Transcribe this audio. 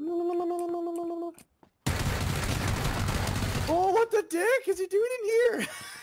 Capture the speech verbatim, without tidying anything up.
Oh, what the dick is he doing in here?